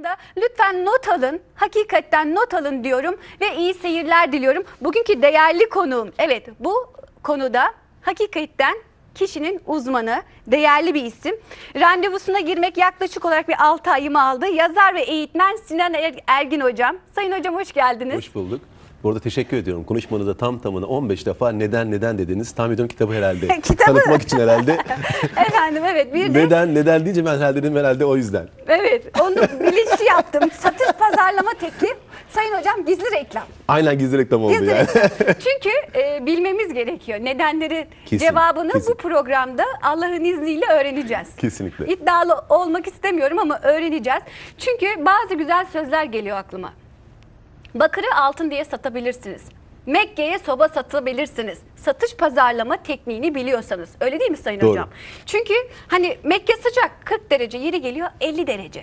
da lütfen not alın, hakikaten not alın diyorum ve iyi seyirler diliyorum. Bugünkü değerli konuğum, evet bu konuda hakikaten kişinin uzmanı, değerli bir isim. Randevusuna girmek yaklaşık olarak bir 6 ayımı aldı. Yazar ve eğitmen Sinan Ergin hocam. Sayın hocam hoş geldiniz. Hoş bulduk. Bu arada teşekkür ediyorum. Konuşmanızda tam tamına 15 defa neden dediniz. Tahmin ediyorum kitabı herhalde. Tanıtmak için herhalde. Efendim evet. Bir de... Neden deyince ben herhalde o yüzden. Evet onu bilinçli yaptım. Satış pazarlama tekniği. Sayın hocam gizli reklam. Aynen gizli reklam oldu gizli yani. Reklam. Çünkü bilmemiz gerekiyor. Nedenleri cevabını bu programda Allah'ın izniyle öğreneceğiz. Kesinlikle. İddialı olmak istemiyorum ama öğreneceğiz. Çünkü bazı güzel sözler geliyor aklıma. Bakırı altın diye satabilirsiniz. Mekke'ye soba satabilirsiniz. Satış pazarlama tekniğini biliyorsanız. Öyle değil mi Sayın Doğru. Hocam? Çünkü hani Mekke sıcak 40 derece, yeri geliyor 50 derece.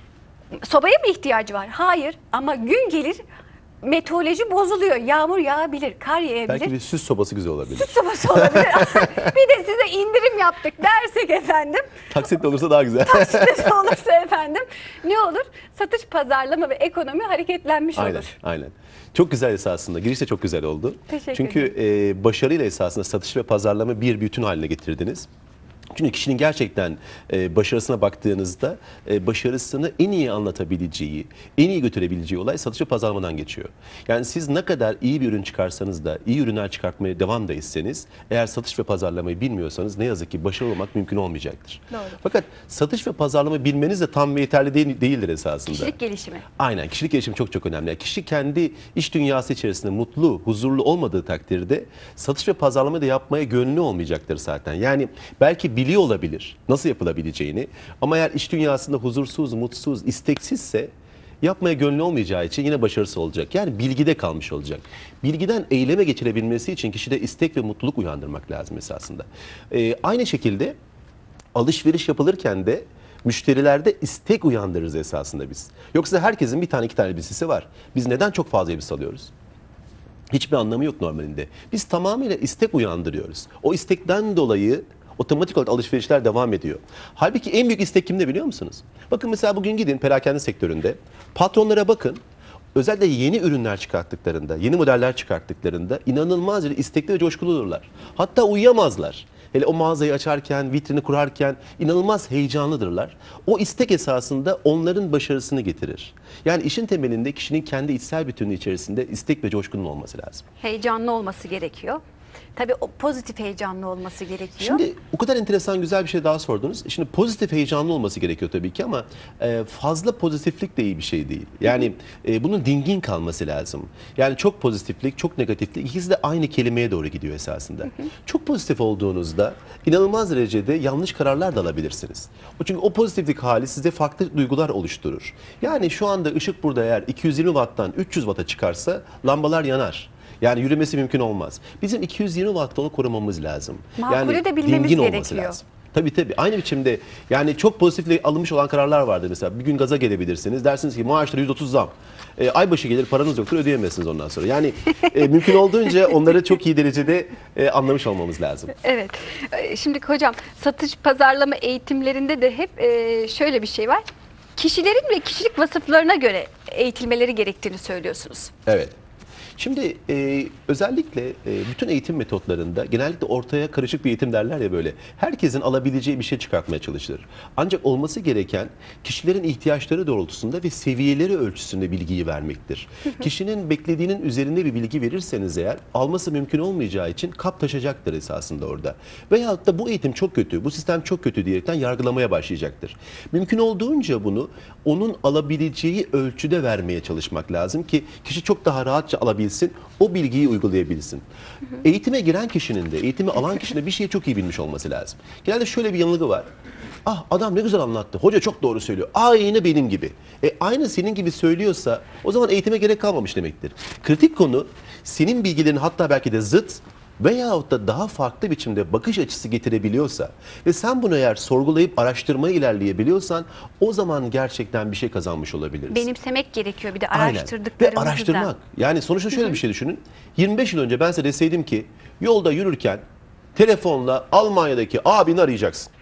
Sobaya mı ihtiyacı var? Hayır ama gün gelir meteoroloji bozuluyor. Yağmur yağabilir, kar yağabilir. Belki bir süs sobası güzel olabilir. Süs sobası olabilir. Bir de size indirim yaptık dersek efendim. Taksitle olursa daha güzel. Taksitle olursa efendim ne olur? Satış, pazarlama ve ekonomi hareketlenmiş Aynen, olur. aynen. Çok güzel esasında. Giriş de çok güzel oldu. Teşekkür Çünkü başarıyla esasında satış ve pazarlama bir bütün haline getirdiniz. Çünkü kişinin gerçekten başarısına baktığınızda başarısını en iyi anlatabileceği, en iyi götürebileceği olay satış ve pazarlamadan geçiyor. Yani siz ne kadar iyi bir ürün çıkarsanız da, iyi ürünler çıkartmaya devam da etseniz, eğer satış ve pazarlamayı bilmiyorsanız ne yazık ki başarılı olmak mümkün olmayacaktır. Doğru. Fakat satış ve pazarlama bilmeniz de tam ve yeterli değildir esasında. Kişilik gelişimi. Aynen, kişilik gelişimi çok önemli. Yani kişi kendi iş dünyası içerisinde mutlu, huzurlu olmadığı takdirde satış ve pazarlama da yapmaya gönlü olmayacaktır zaten. Yani belki biliyor olabilir nasıl yapılabileceğini ama eğer iş dünyasında huzursuz, mutsuz, isteksizse yapmaya gönlü olmayacağı için yine başarısız olacak. Yani bilgide kalmış olacak. Bilgiden eyleme geçirebilmesi için kişide istek ve mutluluk uyandırmak lazım esasında. Aynı şekilde alışveriş yapılırken de müşterilerde istek uyandırırız esasında biz. Yoksa herkesin bir tane iki tane elbisesi var. Biz neden çok fazla elbise alıyoruz? Hiçbir anlamı yok normalinde. Biz tamamıyla istek uyandırıyoruz. O istekten dolayı otomatik olarak alışverişler devam ediyor. Halbuki en büyük istek kimde biliyor musunuz? Bakın mesela bugün gidin perakende sektöründe patronlara bakın. Özellikle yeni ürünler çıkarttıklarında, yeni modeller çıkarttıklarında inanılmaz bir istekli ve coşkuludurlar. Hatta uyuyamazlar. Hele o mağazayı açarken, vitrini kurarken inanılmaz heyecanlıdırlar. O istek esasında onların başarısını getirir. Yani işin temelinde kişinin kendi içsel bütünlüğü içerisinde istek ve coşkunun olması lazım. Heyecanlı olması gerekiyor. Tabii o pozitif heyecanlı olması gerekiyor. Şimdi o kadar enteresan güzel bir şey daha sordunuz. Şimdi pozitif heyecanlı olması gerekiyor tabii ki ama fazla pozitiflik de iyi bir şey değil. Yani bunun dingin kalması lazım. Yani çok pozitiflik, çok negatiflik ikisi de aynı kelimeye doğru gidiyor esasında. Çok pozitif olduğunuzda inanılmaz derecede yanlış kararlar da alabilirsiniz. Çünkü o pozitiflik hali size farklı duygular oluşturur. Yani şu anda ışık burada eğer 220 watttan 300 watt'a çıkarsa lambalar yanar. Yani yürümesi mümkün olmaz. Bizim 220 watt'ta onu korumamız lazım. Makule yani de bilmemiz dingin olması gerekiyor. lazım. Tabii. Aynı biçimde yani çok pozitifle alınmış olan kararlar vardır mesela. Bir gün gaza gelebilirsiniz. Dersiniz ki maaşları %30 zam. Aybaşı gelir paranız yoktur ödeyemezsiniz ondan sonra. Yani mümkün olduğunca onları çok iyi derecede anlamış olmamız lazım. Evet. Şimdi hocam satış pazarlama eğitimlerinde de hep şöyle bir şey var. Kişilerin ve kişilik vasıflarına göre eğitilmeleri gerektiğini söylüyorsunuz. Evet. Şimdi özellikle bütün eğitim metotlarında genellikle ortaya karışık bir eğitim derler ya böyle. Herkesin alabileceği bir şey çıkartmaya çalışılır. Ancak olması gereken kişilerin ihtiyaçları doğrultusunda ve seviyeleri ölçüsünde bilgiyi vermektir. Kişinin beklediğinin üzerinde bir bilgi verirseniz eğer alması mümkün olmayacağı için kap taşacaktır esasında orada. Veyahut da bu eğitim çok kötü, bu sistem çok kötü diyerekten yargılamaya başlayacaktır. Mümkün olduğunca bunu onun alabileceği ölçüde vermeye çalışmak lazım ki kişi çok daha rahatça alabilsin. O bilgiyi uygulayabilsin. Eğitime giren kişinin de, eğitimi alan kişinin de bir şeyi çok iyi bilmiş olması lazım. Genelde şöyle bir yanılgı var. Ah adam ne güzel anlattı. Hoca çok doğru söylüyor. Aynı benim gibi. Aynı senin gibi söylüyorsa o zaman eğitime gerek kalmamış demektir. Kritik konu senin bilgilerin hatta belki de zıt veyahut da daha farklı biçimde bakış açısı getirebiliyorsa ve sen bunu eğer sorgulayıp araştırmaya ilerleyebiliyorsan o zaman gerçekten bir şey kazanmış olabiliriz. Benimsemek gerekiyor bir de Aynen. araştırdıklarımızı Ve araştırmak. Yani sonuçta şöyle bir şey düşünün. 25 yıl önce ben size deseydim ki yolda yürürken telefonla Almanya'daki abini arayacaksın.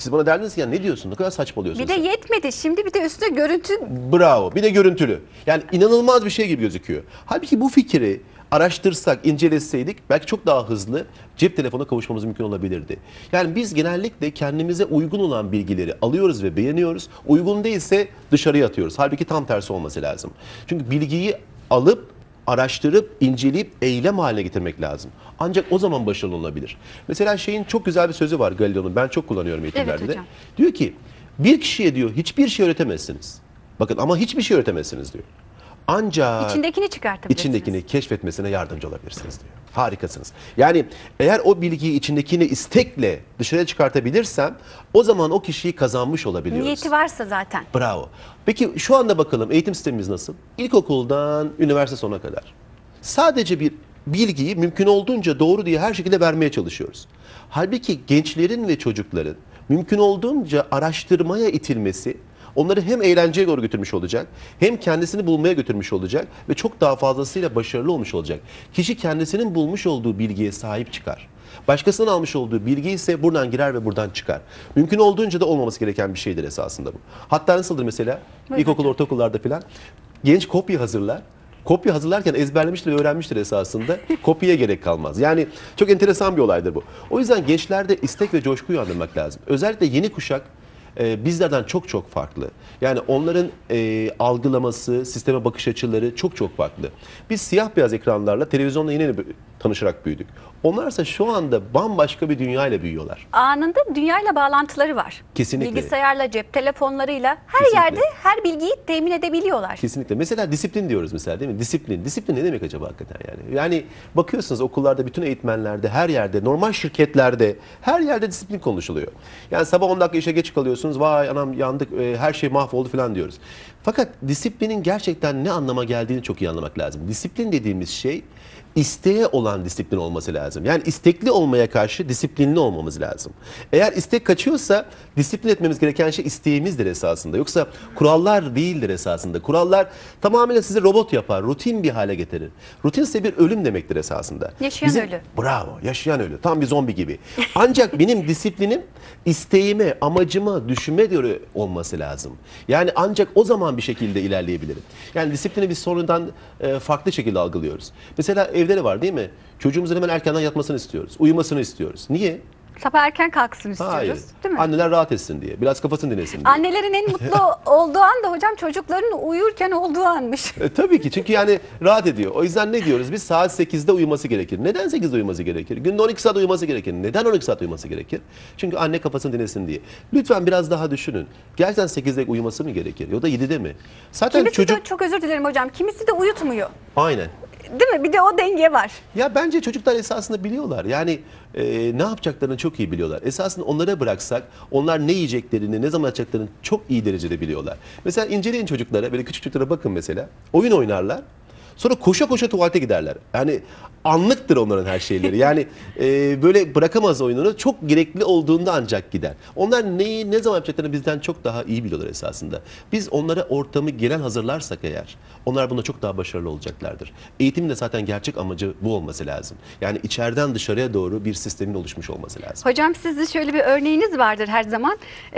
Siz bana derdiniz ki ya ne diyorsun? Ne kadar saçmalıyorsun Bir de sen? yetmedi. Şimdi bir de üstüne görüntü. Bravo. Bir de görüntülü. Yani inanılmaz bir şey gibi gözüküyor. Halbuki bu fikri araştırsak, inceleseydik belki çok daha hızlı cep telefona kavuşmamız mümkün olabilirdi. Yani biz genellikle kendimize uygun olan bilgileri alıyoruz ve beğeniyoruz. Uygun değilse dışarıya atıyoruz. Halbuki tam tersi olması lazım. Çünkü bilgiyi alıp, araştırıp, inceleyip eylem haline getirmek lazım. Ancak o zaman başarılı olabilir. Mesela şeyin çok güzel bir sözü var Galileo'nun. Ben çok kullanıyorum eğitimlerde. Evet hocam. Diyor ki bir kişiye diyor hiçbir şey öğretemezsiniz. Bakın ama hiçbir şey öğretemezsiniz diyor. Ancak İçindekini çıkartabilirsiniz. içindekini keşfetmesine yardımcı olabilirsiniz diyor. Harikasınız. Yani eğer o bilgiyi içindekini istekle dışarıya çıkartabilirsem o zaman o kişiyi kazanmış olabiliyoruz. Niyeti varsa zaten. Bravo. Peki şu anda bakalım eğitim sistemimiz nasıl? İlkokuldan üniversite sonuna kadar. Sadece bir bilgiyi mümkün olduğunca doğru diye her şekilde vermeye çalışıyoruz. Halbuki gençlerin ve çocukların mümkün olduğunca araştırmaya itilmesi onları hem eğlenceye doğru götürmüş olacak, hem kendisini bulmaya götürmüş olacak ve çok daha fazlasıyla başarılı olmuş olacak. Kişi kendisinin bulmuş olduğu bilgiye sahip çıkar. Başkasının almış olduğu bilgi ise buradan girer ve buradan çıkar. Mümkün olduğunca da olmaması gereken bir şeydir esasında bu. Hatta nasıldır mesela? İlkokul, ortaokullarda falan genç kopya hazırlar. Kopya hazırlarken ezberlemiştir ve öğrenmiştir esasında. Kopyaya gerek kalmaz. Yani çok enteresan bir olaydır bu. O yüzden gençlerde istek ve coşkuyu andırmak lazım. Özellikle yeni kuşak bizlerden çok çok farklı. Yani onların algılaması, sisteme bakış açıları çok çok farklı. Biz siyah beyaz ekranlarla, televizyonla yeni tanışarak büyüdük. Onlarsa şu anda bambaşka bir dünyayla büyüyorlar. Anında dünyayla bağlantıları var. Kesinlikle. Bilgisayarla, cep telefonlarıyla her Kesinlikle. yerde her bilgiyi temin edebiliyorlar. Kesinlikle. Mesela disiplin diyoruz mesela değil mi? Disiplin. Disiplin ne demek acaba hakikaten yani? Yani bakıyorsunuz okullarda, bütün eğitmenlerde, her yerde, normal şirketlerde, her yerde disiplin konuşuluyor. Yani sabah 10 dakika işe geç kalıyorsunuz. Vay anam yandık, her şey mahvoldu falan diyoruz. Fakat disiplinin gerçekten ne anlama geldiğini çok iyi anlamak lazım. Disiplin dediğimiz şey isteğe olan disiplin olması lazım. Yani istekli olmaya karşı disiplinli olmamız lazım. Eğer istek kaçıyorsa disiplin etmemiz gereken şey isteğimizdir esasında. Yoksa kurallar değildir esasında. Kurallar tamamıyla sizi robot yapar, rutin bir hale getirir. Rutin ise bir ölüm demektir esasında. Yaşayan ölü. Bravo, yaşayan ölü. Tam bir zombi gibi. Ancak benim disiplinim isteğime, amacıma, düşüme göre olması lazım. Yani ancak o zaman bir şekilde ilerleyebilirim. Yani disiplini biz sonradan farklı şekilde algılıyoruz. Mesela evleri var değil mi? Çocuğumuzun hemen erkenden yatmasını istiyoruz. Uyumasını istiyoruz. Niye? Sabah erken kalksın istiyoruz. Hayır. Değil mi? Anneler rahat etsin diye. Biraz kafasını dinlesin diye. Annelerin en mutlu olduğu an da hocam çocukların uyurken olduğu anmış. Tabii ki çünkü yani rahat ediyor. O yüzden ne diyoruz? Biz saat 8'de uyuması gerekir. Neden 8'de uyuması gerekir? Günde 12 saat uyuması gerekir. Neden 12 saat uyuması gerekir? Çünkü anne kafasını dinlesin diye. Lütfen biraz daha düşünün. Gerçekten 8'de uyuması mı gerekir? Ya da 7'de mi? Zaten Kimisi çocuk... de çok özür dilerim hocam. Kimisi de uyutmuyor. Aynen. Değil mi? Bir de o denge var. Ya bence çocuklar esasında biliyorlar. Yani ne yapacaklarını çok iyi biliyorlar. Esasında onlara bıraksak onlar ne yiyeceklerini, ne zaman yapacaklarını çok iyi derecede biliyorlar. Mesela inceleyin çocuklara, böyle küçük çocuklara bakın mesela. Oyun oynarlar. Sonra koşa koşa tuvalete giderler. Yani anlıktır onların her şeyleri. Yani böyle bırakamaz oyununu. Çok gerekli olduğunda ancak gider. Onlar neyi ne zaman yapacaklarını bizden çok daha iyi biliyorlar esasında. Biz onlara ortamı gelen hazırlarsak eğer onlar bunda çok daha başarılı olacaklardır. Eğitimin de zaten gerçek amacı bu olması lazım. Yani içeriden dışarıya doğru bir sistemin oluşmuş olması lazım. Hocam sizde şöyle bir örneğiniz vardır her zaman.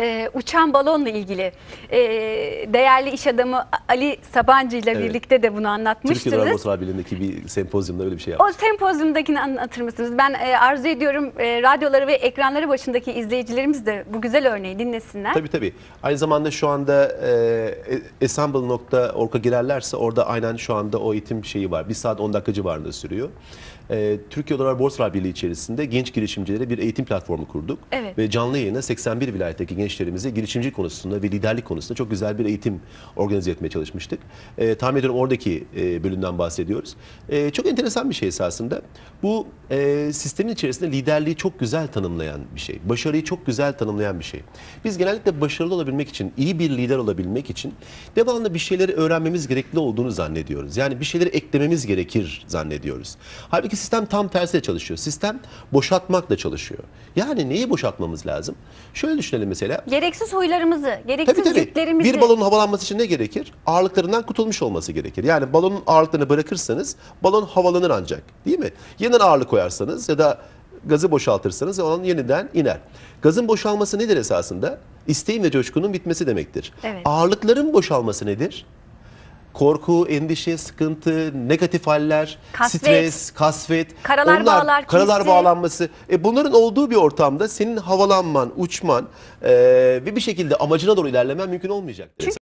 Uçan balonla ilgili. Değerli iş adamı Ali Sabancı ile Evet. birlikte de bunu anlatmıştınız. Türkiye Laboratuvar Birliği'ndeki bir sempozyumda öyle bir şey yaptık. O sempozyumdakini anlatır mısınız? Ben arzu ediyorum radyoları ve ekranları başındaki izleyicilerimiz de bu güzel örneği dinlesinler. Tabii tabii. Aynı zamanda şu anda ensemble.org'a girerlerse orada aynen şu anda o eğitim şeyi var. 1 saat 10 dakika civarında sürüyor. Türkiye Odalar Borsalar Birliği içerisinde genç girişimcilere bir eğitim platformu kurduk. Evet. Ve canlı yayına 81 vilayetteki gençlerimize girişimcilik konusunda ve liderlik konusunda çok güzel bir eğitim organize etmeye çalışmıştık. Tahmin ediyorum oradaki bölümden bahsediyoruz. Çok enteresan bir şey esasında. Bu sistemin içerisinde liderliği çok güzel tanımlayan bir şey. Başarıyı çok güzel tanımlayan bir şey. Biz genellikle başarılı olabilmek için, iyi bir lider olabilmek için devamlı bir şeyleri öğrenmemiz gerekli olduğunu zannediyoruz. Yani bir şeyleri eklememiz gerekir zannediyoruz. Halbuki sistem tam tersiyle çalışıyor. Sistem boşaltmakla çalışıyor. Yani neyi boşaltmamız lazım? Şöyle düşünelim mesela. Gereksiz huylarımızı, gereksiz yüklerimizi. Bir balonun havalanması için ne gerekir? Ağırlıklarından kurtulmuş olması gerekir. Yani balonun ağırlıklarını bırakırsanız balon havalanır ancak. Değil mi? Yeniden ağırlık koyarsanız ya da gazı boşaltırsanız o an yeniden iner. Gazın boşalması nedir esasında? İsteğin ve coşkunun bitmesi demektir. Evet. Ağırlıkların boşalması nedir? Korku, endişe, sıkıntı, negatif haller, Kasvet. stres, kasvet, Karalar bağlar karalar hissi. bağlanması. Bunların olduğu bir ortamda senin havalanman, uçman ve bir şekilde amacına doğru ilerlemen mümkün olmayacaktır.